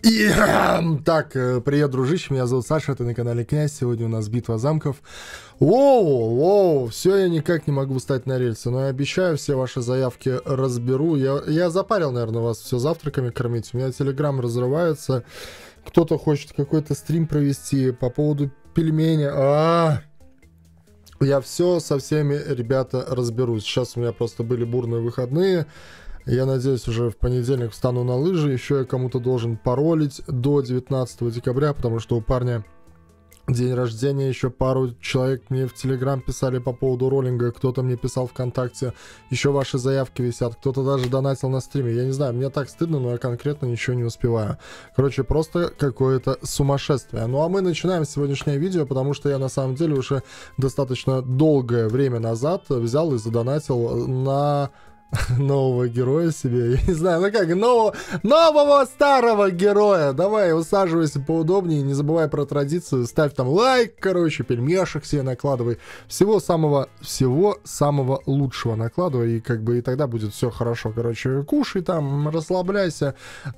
И так, привет, дружище, меня зовут Саша, это на канале Князь, сегодня у нас битва замков. Воу, все, я никак не могу встать на рельсы, но я обещаю, все ваши заявки разберу. Я запарил, наверное, вас все завтраками кормить, у меня телеграм разрывается, кто-то хочет какой-то стрим провести по поводу пельменя. Я все со всеми, ребята, разберусь. Сейчас у меня просто были бурные выходные. Я надеюсь, уже в понедельник встану на лыжи. Еще я кому-то должен паролить до 19 декабря, потому что у парня день рождения. Еще пару человек мне в Телеграм писали по поводу роллинга. Кто-то мне писал ВКонтакте. Еще ваши заявки висят. Кто-то даже донатил на стриме. Я не знаю, мне так стыдно, но я конкретно ничего не успеваю. Короче, просто какое-то сумасшествие. Ну а мы начинаем сегодняшнее видео, потому что я на самом деле уже достаточно долгое время назад взял и задонатил на... нового героя себе, я не знаю, ну как, нового старого героя. Давай, усаживайся поудобнее, не забывай про традицию, ставь там лайк, короче, пельмешек себе накладывай, всего самого лучшего накладывай, и как бы и тогда будет все хорошо, короче, кушай там, расслабляйся,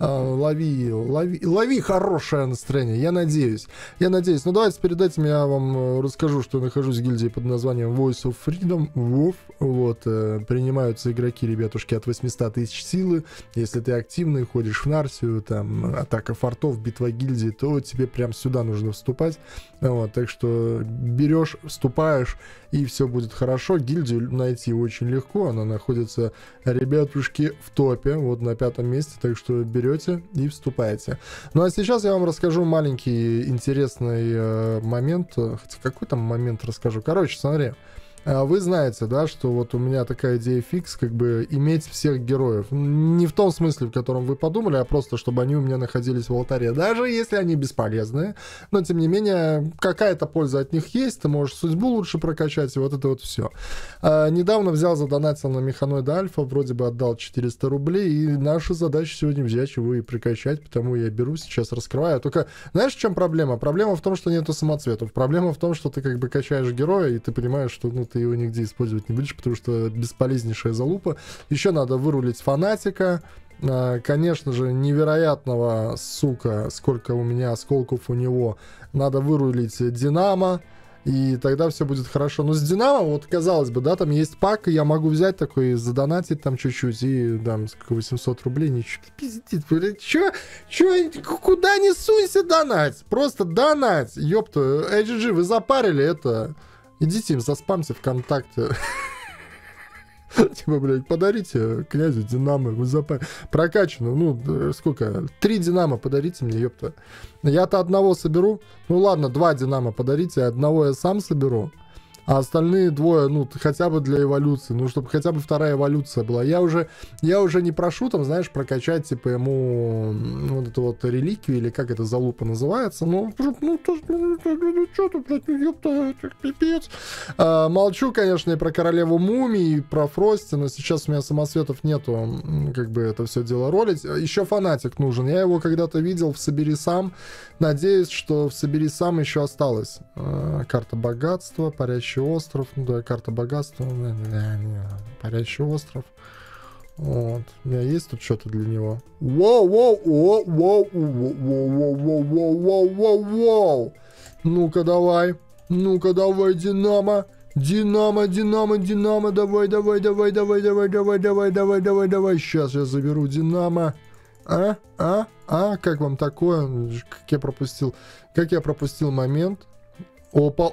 лови хорошее настроение, я надеюсь. Ну давайте перед этим я вам расскажу, что я нахожусь в гильдии под названием Voice of Freedom, WoW, вот, принимаются игроки, ребятушки, от 800 тысяч силы. Если ты активный, ходишь в Нарсию, там, атака фортов, битва гильдии, то тебе прям сюда нужно вступать. Вот, так что берешь, вступаешь, и все будет хорошо. Гильдию найти очень легко, она находится, ребятушки, в топе, вот на 5 месте, так что берете и вступаете. Ну а сейчас я вам расскажу маленький интересный момент, хотя какой там момент расскажу. Короче, смотри. Вы знаете, да, что вот у меня такая идея фикс, как бы иметь всех героев. Не в том смысле, в котором вы подумали, а просто, чтобы они у меня находились в алтаре. Даже если они бесполезные, но тем не менее, какая-то польза от них есть, ты можешь судьбу лучше прокачать, и вот это вот все. Недавно взял, задонатил на Механоида Альфа, вроде бы отдал 400 рублей, и наша задача сегодня взять его и прокачать, потому я беру, сейчас раскрываю. Только, знаешь, в чем проблема? Проблема в том, что нету самоцветов. Проблема в том, что ты как бы качаешь героя, и ты понимаешь, что, ну, ты его нигде использовать не будешь, потому что бесполезнейшая залупа. Еще надо вырулить фанатика. Конечно же, невероятного, сука, сколько у меня осколков у него. Надо вырулить Динамо, и тогда все будет хорошо. Но с Динамо, вот казалось бы, да, там есть пак, и я могу взять такой, задонатить там чуть-чуть, и там 800 рублей, ничего, пиздит, чё, куда не сунься донать, просто донать, ёпта, HG, вы запарили это... Идите им заспамьте ВКонтакте. Типа, блядь, подарите князю Динамо, вы прокачанную, ну, сколько? 3 Динамо подарите мне, ёпта. Я-то одного соберу. Ну ладно, 2 Динамо подарите, одного я сам соберу. А остальные двое, ну, хотя бы для эволюции, ну, чтобы хотя бы вторая эволюция была. Я уже не прошу, там, знаешь, прокачать, типа, ему вот эту вот реликвию, или как это залупа называется, ну, что ты, блядь, ёпта, пипец. Молчу, конечно, и про королеву мумий, и про Фрости, но сейчас у меня самоцветов нету, как бы это все дело ролить. Еще фанатик нужен, я его когда-то видел в Собери Сам, надеюсь, что в Собери Сам еще осталось. Карта богатства, парящий остров, ну да, карта богатства, парящий остров. Вот. У меня есть тут что-то для него. Воу. Ну-ка давай, Динамо. Динамо, давай. Сейчас я заберу Динамо. Как вам такое? Как я пропустил момент? Опа.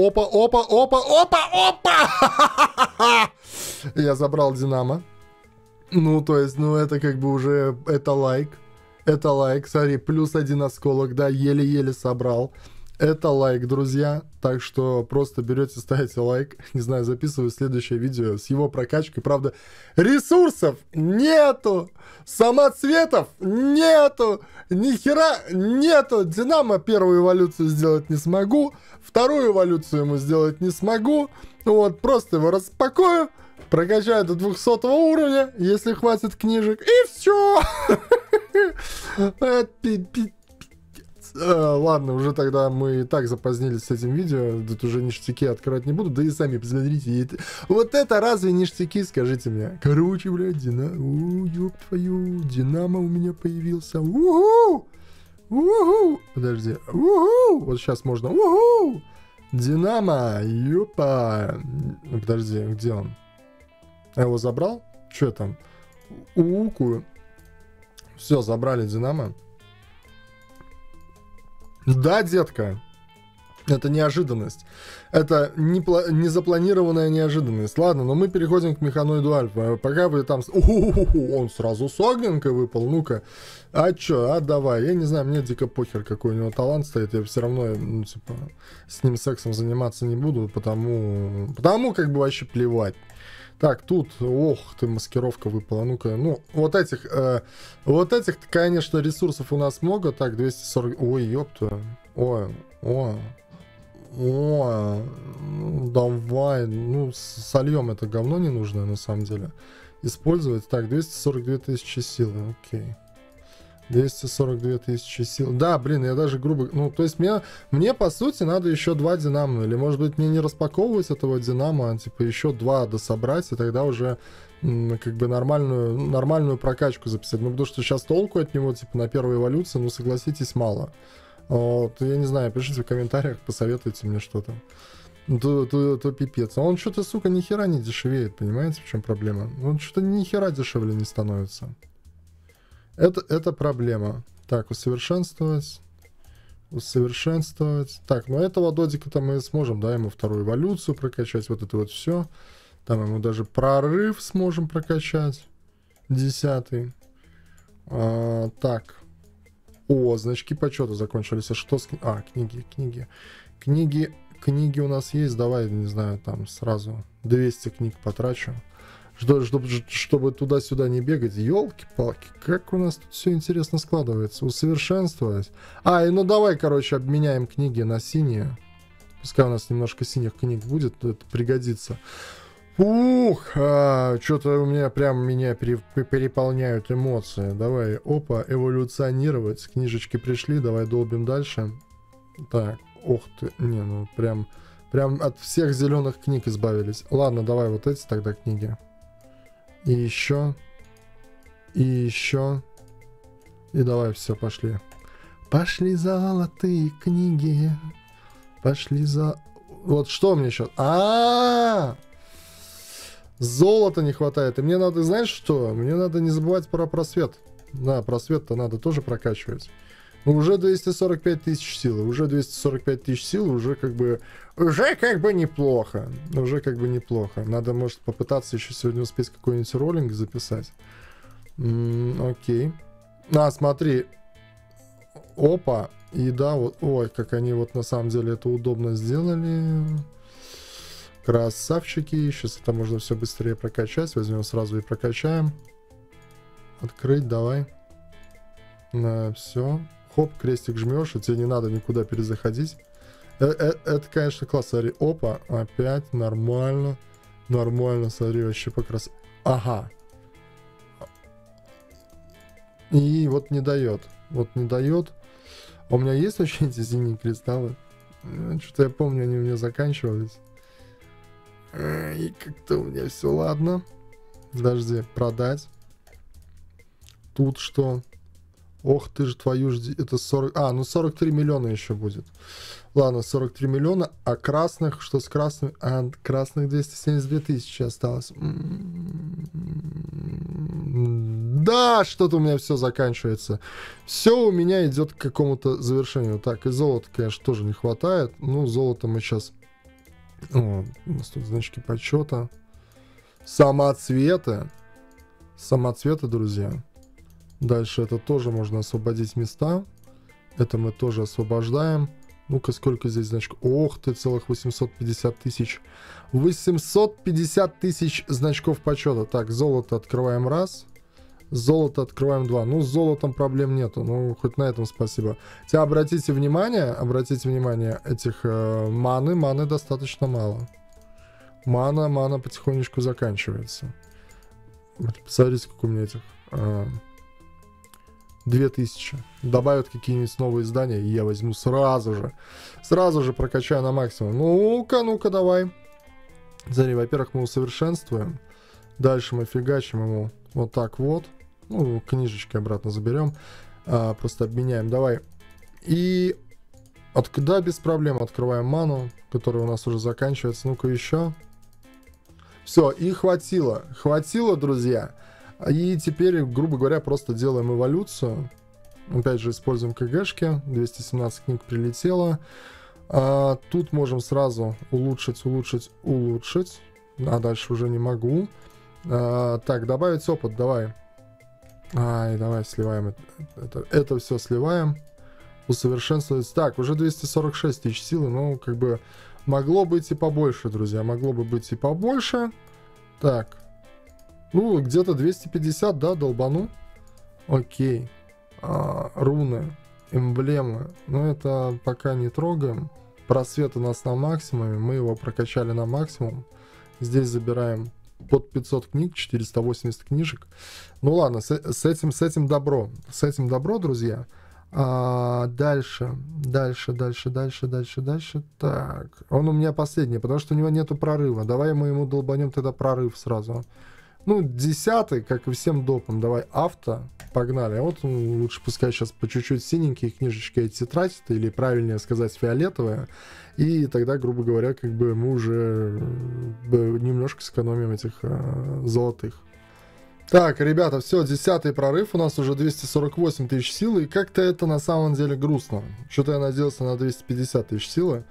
Я забрал Динамо. Ну, то есть, ну, это как бы уже, это лайк. Смотри, плюс 1 осколок, да, еле-еле собрал. Это лайк, друзья. Так что просто берете, ставите лайк. Не знаю, записываю следующее видео с его прокачкой. Правда, ресурсов нету. Самоцветов нету. Ни хера нету. Динамо первую эволюцию сделать не смогу. Вторую эволюцию ему сделать не смогу. Вот, просто его распакую. Прокачаю до 200 уровня, если хватит книжек. И все. Ладно, уже тогда мы и так запозднились с этим видео. Тут уже ништяки открывать не буду. Да и сами посмотрите. Вот это разве ништяки, скажите мне? Короче, блядь, ёб твою, Динамо у меня появился. У-ху! Уху! Подожди. Уху! Вот сейчас можно. Уху! Динамо! Юпа! Ну, подожди, где он? Я его забрал? Что там? Уку. Все, забрали Динамо. Да, детка. Это неожиданность. Это незапланированная неожиданность. Ладно, но мы переходим к механоиду Альфа. Пока вы там... Он сразу с огненкой выпал. Ну-ка. А чё? А давай. Я не знаю, мне дико похер, какой у него талант стоит. Я все равно, ну, типа, с ним сексом заниматься не буду, потому как бы вообще плевать. Так, тут, ох ты, маскировка выпала. Ну-ка, ну, вот этих, конечно, ресурсов у нас много. Так, 240... Ой, ёпта. Ой, давай, ну, сольем это говно ненужное, на самом деле. Использовать. Так, 242 тысячи силы, окей. 242 тысячи сил. Да, блин, я даже грубо... Ну, то есть мне по сути, надо еще 2 динамо. Или, может быть, мне не распаковывать этого динамо, а, типа, еще 2 дособрать, и тогда уже, как бы, нормальную прокачку записать. Ну, потому что сейчас толку от него, типа, на первой эволюции, ну, согласитесь, мало. Вот, я не знаю, пишите в комментариях, посоветуйте мне что-то. То пипец. А он что-то, сука, ни хера не дешевеет, понимаете, в чем проблема? Он что-то ни хера дешевле не становится. Это проблема. Так, усовершенствовать. Так, ну этого додика-то мы сможем, да, ему вторую эволюцию прокачать, вот это вот все. Там ему даже прорыв сможем прокачать. 10-й. Так. О, значки почета закончились. А что с... Книги у нас есть. Давай, не знаю, там сразу 200 книг потрачу. Чтобы туда-сюда не бегать. Ёлки-палки, как у нас тут все интересно складывается. Усовершенствовать. Ну давай, короче, обменяем книги на синие. Пускай у нас немножко синих книг будет, это пригодится. Что-то у меня переполняют эмоции. Давай, опа, эволюционировать. Книжечки пришли, давай долбим дальше. Так, ох ты, не, ну прям от всех зеленых книг избавились. Ладно, давай вот эти тогда книги. И еще. И давай, все, пошли. Пошли золотые книги. Пошли за... Вот что мне сейчас... Золота не хватает. И мне надо, знаешь что? Мне надо не забывать про просвет. Да, просвет-то надо тоже прокачивать. Уже 245 тысяч силы. Уже 245 тысяч силы. Уже как бы неплохо. Надо, может, попытаться еще сегодня успеть какой-нибудь роллинг записать. Окей. Смотри. Опа. И да, вот. Ой, как они вот на самом деле это удобно сделали. Красавчики. Сейчас это можно все быстрее прокачать. Возьмем сразу и прокачаем. Открыть, давай. Все. Хоп, крестик жмешь, и тебе не надо никуда перезаходить. Это, конечно, класс. Смотри, опа, опять нормально. Нормально, смотри, вообще покрас. Ага. И вот не дает. У меня есть вообще эти синие кристаллы? Что-то я помню, они у меня заканчивались. И как-то у меня все ладно. Подожди, продать. Тут что? Ох ты ж, твою ж... Это 40... ну 43 миллиона еще будет. Ладно, 43 миллиона. А красных... Что с красными? Красных 272 тысячи осталось. Да, что-то у меня все заканчивается. Все у меня идет к какому-то завершению. Так, и золота, конечно, тоже не хватает. Ну, золото мы сейчас... у нас тут значки почета. Самоцветы, друзья. Дальше это тоже можно освободить места. Это мы тоже освобождаем. Ну-ка, сколько здесь значков? Ох ты, целых 850 тысяч. 850 тысяч значков почета. Так, золото открываем раз. Золото открываем 2. Ну, с золотом проблем нету. Ну, хоть на этом спасибо. Хотя обратите внимание, этих маны достаточно мало. Мана потихонечку заканчивается. Посмотрите, сколько у меня этих. 2000. Добавят какие-нибудь новые издания, и я возьму сразу же прокачаю на максимум. Ну-ка, давай. Смотри, во-первых, мы усовершенствуем. Дальше мы фигачим ему вот так вот. Ну, книжечки обратно заберем. Просто обменяем. Давай. И да, без проблем открываем ману, которая у нас уже заканчивается. Ну-ка еще. Все, и хватило. Хватило, друзья. И теперь, грубо говоря, просто делаем эволюцию. Опять же, используем КГшки. 217 книг прилетело. Тут можем сразу улучшить. А дальше уже не могу. Так, добавить опыт, давай. Давай сливаем это все сливаем. Усовершенствовать. Так, уже 246 тысяч силы. Ну, как бы могло быть и побольше, друзья. Могло бы быть и побольше. Так. Ну, где-то 250, да, долбану. Окей. Руны, эмблемы. Но это пока не трогаем. Просвет у нас на максимуме. Мы его прокачали на максимум. Здесь забираем под 500 книг, 480 книжек. Ну ладно, с этим добро. С этим добро, друзья. Дальше. Так. Он у меня последний, потому что у него нету прорыва. Давай мы ему долбанем тогда прорыв сразу. Ну, 10-й, как и всем допам. Давай авто. Погнали. А вот лучше пускай сейчас по чуть-чуть синенькие книжечки эти тратит, или правильнее сказать фиолетовые. И тогда, грубо говоря, как бы мы уже немножко сэкономим этих золотых. Так, ребята, все, 10-й прорыв, у нас уже 248 тысяч силы, и как-то это на самом деле грустно. Что-то я надеялся на 250 тысяч силы.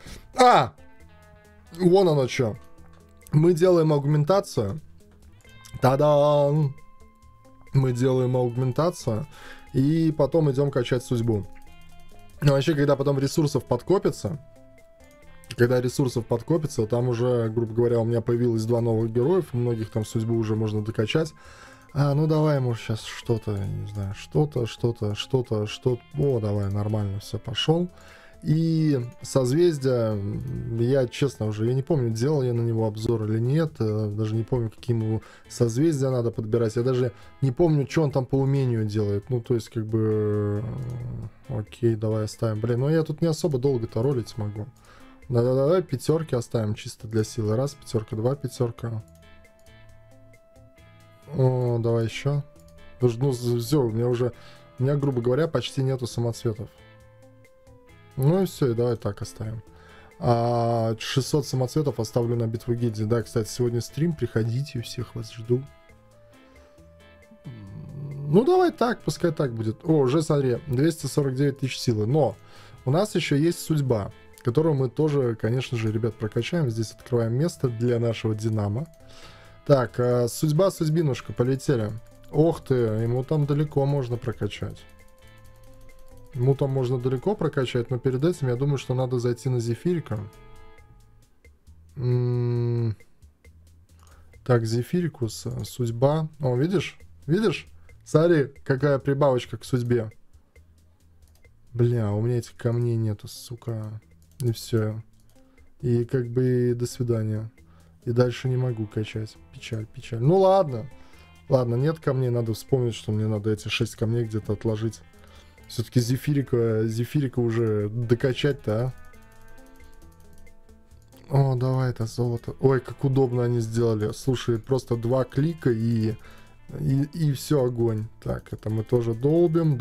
Вон оно что. Мы делаем аугментацию. Та-дам! Мы делаем аугментацию, и потом идем качать судьбу. Но вообще, когда потом ресурсов подкопится, там уже, грубо говоря, у меня появилось 2 новых героев, у многих там судьбу уже можно докачать. Ну давай, может, сейчас что-то, не знаю, что-то. О, давай, нормально, все, пошел. И созвездие, я, честно, уже, я не помню, делал я на него обзор или нет, даже не помню, какие ему созвездия надо подбирать, я даже не помню, что он там по умению делает, ну, то есть, как бы, окей, давай оставим. Блин, ну я тут не особо долго-то ролить могу. Да-да-да, пятерки оставим чисто для силы. Раз, пятерка, 2, пятерка. О, давай еще. Ну, все, у меня, грубо говоря, почти нету самоцветов. Ну и все, и давай так оставим. 600 самоцветов оставлю на битву гильдии. Да, кстати, сегодня стрим, приходите, всех вас жду. Ну давай так, пускай так будет. О, уже смотри, 249 тысяч силы. Но у нас еще есть судьба, которую мы тоже, конечно же, ребят, прокачаем. Здесь открываем место для нашего Динамо. Так, судьбинушка, полетели. Ох ты, ему там далеко можно прокачать. Ему там можно далеко прокачать, но перед этим я думаю, что надо зайти на Зефирика. Так, Зефирикус, судьба. О, видишь? Видишь? Смотри, какая прибавочка к судьбе. Бля, у меня этих камней нету, сука. И все. И как бы до свидания. И дальше не могу качать. Печаль, печаль. Ну ладно. Ладно, нет камней, надо вспомнить, что мне надо эти 6 камней где-то отложить. Все-таки Зефирика уже докачать-то, О, давай это золото. Ой, как удобно они сделали. Слушай, просто 2 клика и все, огонь. Так, это мы тоже долбим.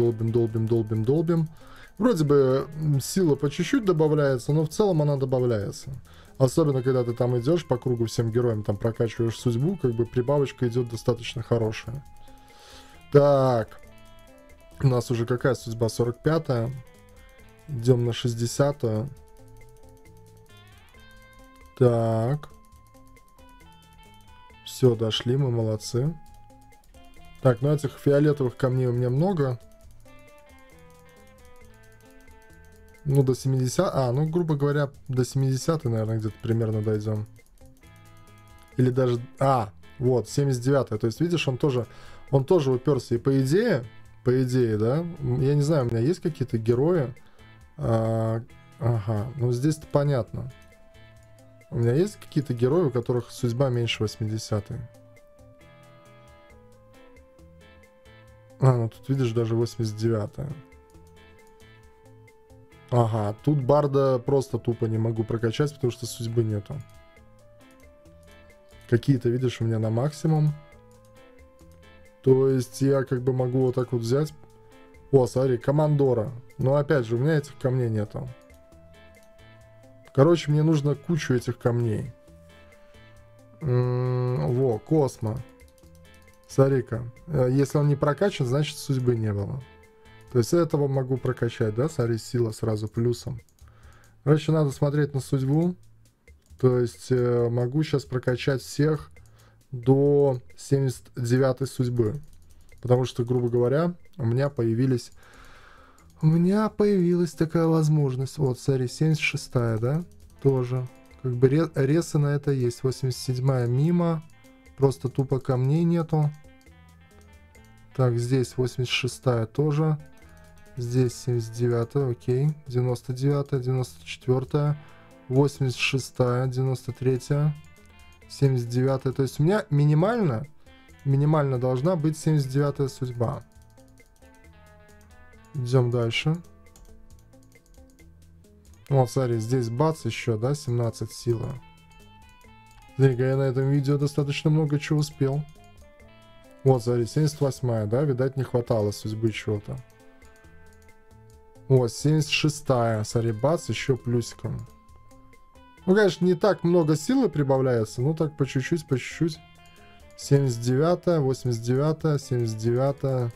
Вроде бы сила по чуть-чуть добавляется, но в целом она добавляется. Особенно, когда ты там идешь по кругу всем героям, там прокачиваешь судьбу, как бы прибавочка идет достаточно хорошая. Так. У нас уже какая судьба? 45-я. Идем на 60-ю. Так. Все, дошли, мы молодцы. Так, ну этих фиолетовых камней у меня много. Ну, до 70... ну, грубо говоря, до 70-й, наверное, где-то примерно дойдем. Или даже... вот, 79-я. То есть, видишь, он тоже уперся. И по идее, да, я не знаю, у меня есть какие-то герои. Ага, ну здесь-то понятно. У меня есть какие-то герои, у которых судьба меньше 80-й. Ну тут видишь, даже 89-я. Ага, тут барда просто тупо не могу прокачать, потому что судьбы нету. Какие-то, видишь, у меня на максимум. То есть я как бы могу вот так вот взять, О, смотри, командора. Но опять же, у меня этих камней нету. Короче, мне нужно кучу этих камней. Во, Космо. Смотри-ка. Если он не прокачан, значит судьбы не было. То есть этого могу прокачать, да? Смотри, сила сразу плюсом. Короче, надо смотреть на судьбу. То есть могу сейчас прокачать всех до 79-й судьбы. Потому что, грубо говоря, у меня появилась такая возможность. Вот, смотри, 76-я, да? Тоже. Как бы ресы на это есть. 87-я мимо. Просто тупо камней нету. Так, здесь 86-я тоже. Здесь 79-я, окей. 99-я, 94-я. 86-я, 93-я. 79-я. То есть у меня минимально должна быть 79-я судьба. Идем дальше. Вот, смотри, здесь бац еще, да, 17 сила. Смотри-ка, я на этом видео достаточно много чего успел. Вот, смотри, 78-я, да, видать, не хватало судьбы чего-то. Вот, 76-я, смотри, бац, еще плюсиком. Ну, конечно, не так много силы прибавляется, но так по чуть-чуть, по чуть-чуть. 79-я, 89-я, 79-я.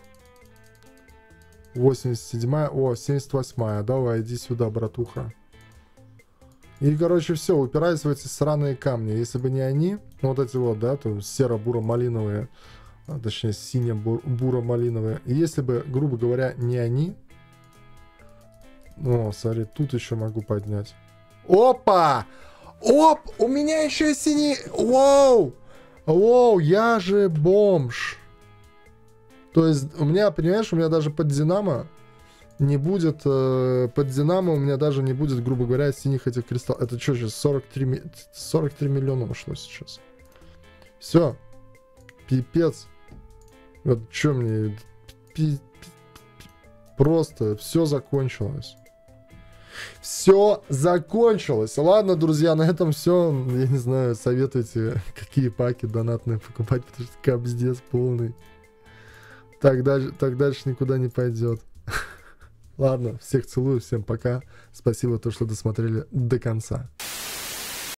87-я, о, 78-я, давай, иди сюда, братуха. И, короче, все, упираюсь в эти сраные камни. Если бы не они, ну, вот эти вот, да, то серо-буро-малиновые, точнее, сине-буро-малиновые. И если бы, грубо говоря, не они... О, смотри, тут еще могу поднять. Опа! Оп! У меня еще и синий... Воу! Воу, я же бомж. То есть у меня, понимаешь, у меня даже под Динамо не будет, под Динамо у меня даже не будет, грубо говоря, синих этих кристаллов. Это что сейчас, 43 миллиона ушло сейчас. Все. Пипец. Вот что мне... Просто все закончилось. Все закончилось. Ладно, друзья, на этом все. Я не знаю, советуйте, какие паки донатные покупать, потому что капздец полный. Так дальше никуда не пойдет. Ладно, всех целую, всем пока. Спасибо, что досмотрели до конца.